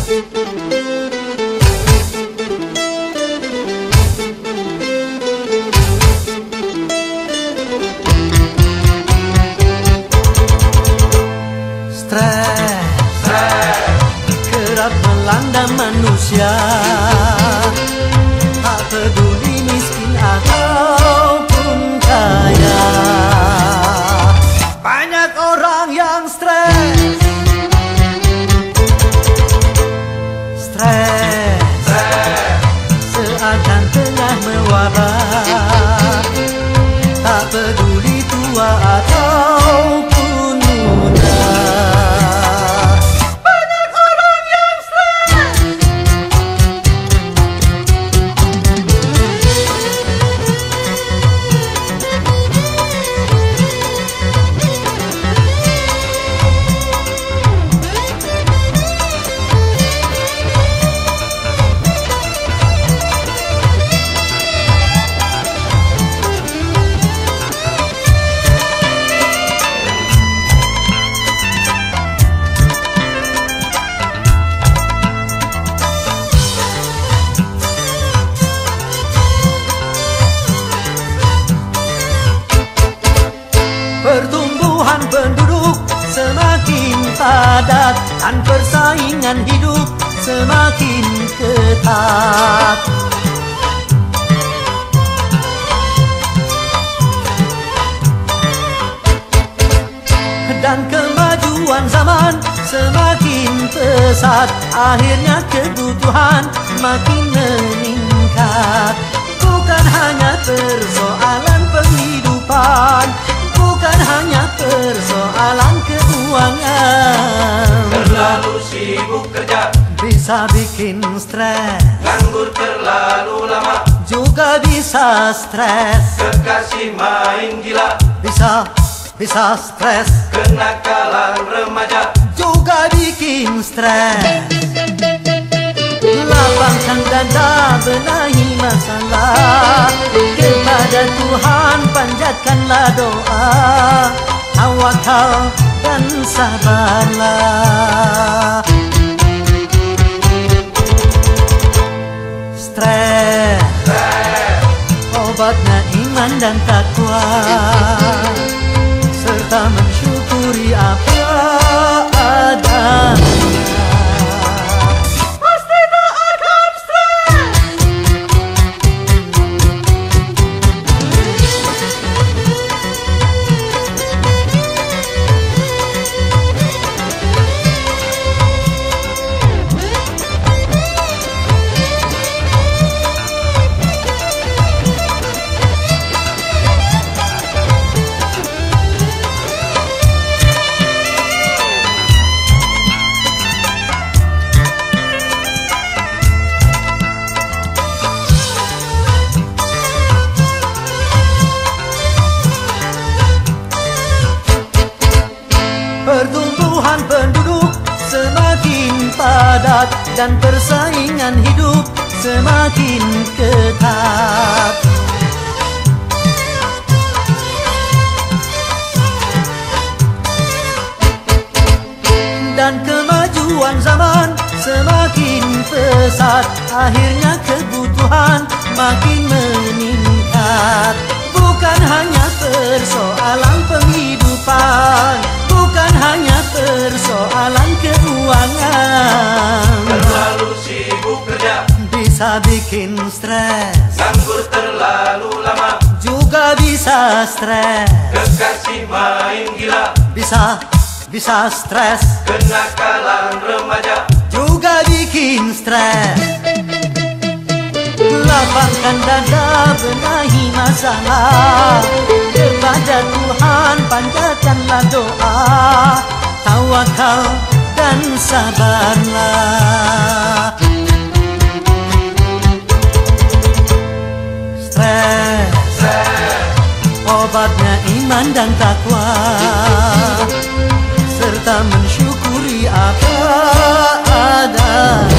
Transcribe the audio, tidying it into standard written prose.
Kerap melanda manusia, tak peduli miskin ataupun kaya. Banyak orang yang stres, seakan tengah mewabah. Tak peduli tua ataupun muda. Pertumbuhan penduduk semakin padat dan persaingan hidup semakin ketat. Dan kemajuan zaman semakin pesat, akhirnya kebutuhan makin meningkat. Bukan hanya persoalan penghidupan, bukan hanya persoalan keuangan. Terlalu sibuk kerja bisa bikin stres, nganggur terlalu lama juga bisa stres. kekasih main gila Bisa stres, kenakalan remaja juga bikin stres. Lapangkan dada, benahi masalah, kepada Tuhan panjatkanlah doa, tawakal dan sabarlah. Stres, obatnya iman dan takwa, serta mensyukuri apa adanya. Pertumbuhan penduduk semakin padat dan persaingan hidup semakin ketat. Dan kemajuan zaman semakin pesat, akhirnya kebutuhan makin meningkat. Bukan hanya persoalan penghidupan, bukan hanya persoalan keuangan. terlalu sibuk kerja Bisa bikin stres, nganggur terlalu lama juga bisa stres. kekasih main gila Bisa stres, kenakalan remaja juga bikin stres. Lapangkan dada, benahi masalah, kepada Tuhan panjatkanlah doa, tawakal dan sabarlah. Stres, obatnya iman dan takwa, serta mensyukuri apa adanya.